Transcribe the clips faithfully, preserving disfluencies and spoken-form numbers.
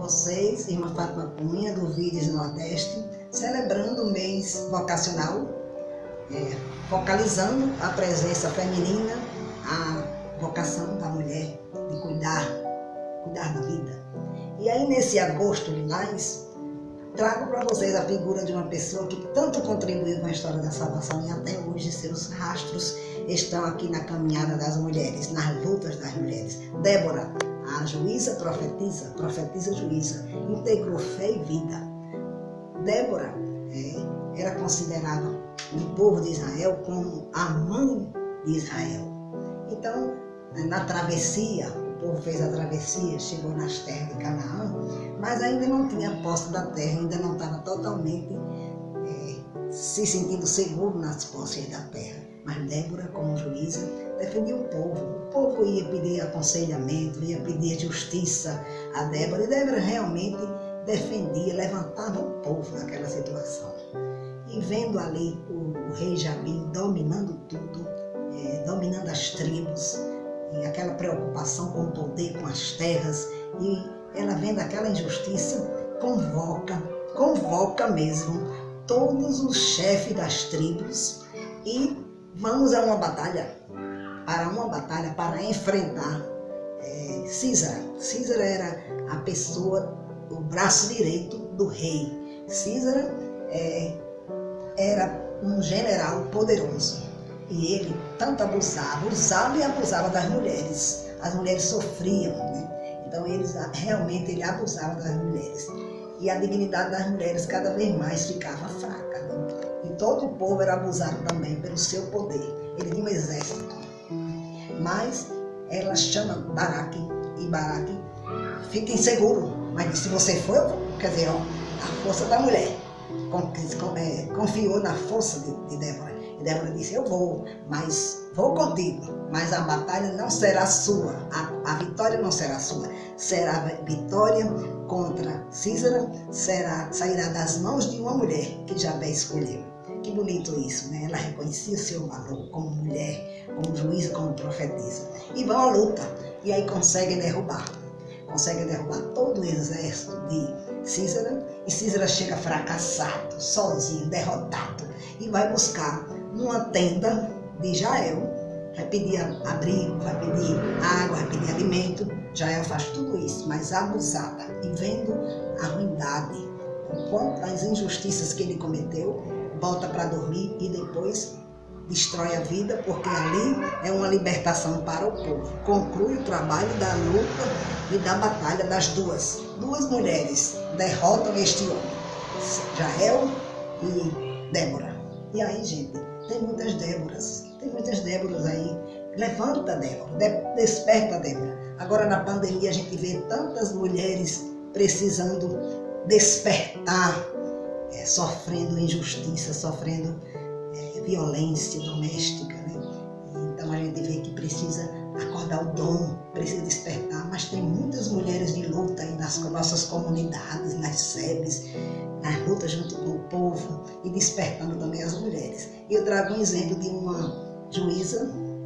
vocês, irmã Fátima Cunha, do Vídeos do Nordeste, celebrando o mês vocacional, é, focalizando a presença feminina, a vocação da mulher de cuidar, cuidar da vida. E aí, nesse agosto lilás, trago para vocês a figura de uma pessoa que tanto contribuiu com a história da salvação e até hoje seus rastros estão aqui na caminhada das mulheres, nas lutas das mulheres. Débora, a juíza profetiza, profetiza juíza, integrou fé e vida. Débora é, era considerada no povo de Israel como a mãe de Israel. Então, na travessia, o povo fez a travessia, chegou nas terras de Canaã, mas ainda não tinha posse da terra, ainda não estava totalmente é, se sentindo seguro nas posses da terra. Mas Débora, como juíza, defendia o povo. O povo ia pedir aconselhamento, ia pedir justiça a Débora, e Débora realmente defendia, levantava o povo naquela situação. E vendo ali o, o rei Jabim dominando tudo, é, dominando as tribos, e aquela preocupação com o poder, com as terras, e ela vendo aquela injustiça, convoca, convoca mesmo todos os chefes das tribos e vamos a uma batalha, para uma batalha, para enfrentar é, Císara. Císara era a pessoa, o braço direito do rei. Císara é, era um general poderoso. E ele tanto abusava, usava e abusava das mulheres. As mulheres sofriam, né? Então eles, realmente ele abusava das mulheres. E a dignidade das mulheres cada vez mais ficava fraca, né? E todo o povo era abusado também pelo seu poder. Ele tinha um exército. Mas ela chama Baraque, e Baraque fica inseguro. Mas se você for, eu vou. Quer dizer, ó, a força da mulher. Confiou na força de, de Débora. E Débora disse, eu vou, mas vou contigo, mas a batalha não será sua, a, a vitória não será sua, será a vitória contra Císara, será, sairá das mãos de uma mulher que Jabé escolheu. Que bonito isso, né? Ela reconhecia seu valor como mulher, como juíza, como profetisa. E vão à luta, e aí conseguem derrubar, conseguem derrubar todo o exército de Císara, e Císara chega fracassado, sozinho, derrotado, e vai buscar numa tenda de Jael, vai pedir abrigo, vai pedir água, vai pedir alimento. Jael faz tudo isso, mas abusada, e vendo a ruindade, as injustiças que ele cometeu, volta para dormir e depois destrói a vida, porque ali é uma libertação para o povo. Conclui o trabalho da luta e da batalha das duas. Duas mulheres derrotam este homem, Jael e Débora. E aí, gente, tem muitas Déboras, tem muitas Déboras aí. Levanta, Débora, desperta, Débora. Agora, na pandemia, a gente vê tantas mulheres precisando despertar, é, sofrendo injustiça, sofrendo é, violência doméstica, né? Então, a gente vê que precisa acordar o dom, precisa despertar, mas tem muitas mulheres de luta aí nas nossas comunidades, nas sebes, nas lutas junto com o povo e despertando também as mulheres. E eu trago um exemplo de uma juíza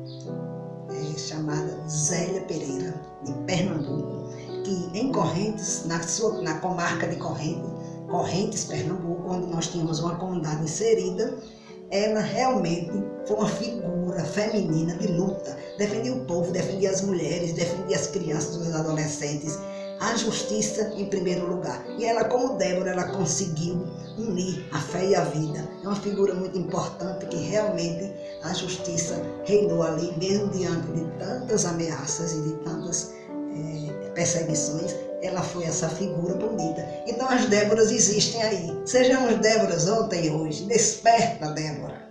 é, chamada Zélia Pereira, de Pernambuco, que em Correntes, na, sua, na comarca de Correntes, Correntes, Pernambuco, onde nós tínhamos uma comunidade inserida, ela realmente foi uma figura feminina de luta, defendia o povo, defendia as mulheres, defendia as crianças, os adolescentes, a justiça em primeiro lugar. E ela, como Débora, ela conseguiu unir a fé e a vida. É uma figura muito importante que realmente a justiça reinou ali, mesmo diante de tantas ameaças e de tantas é, perseguições, ela foi essa figura bonita. Então as Déboras existem aí. Sejamos Déboras ontem e hoje. Desperta, Débora.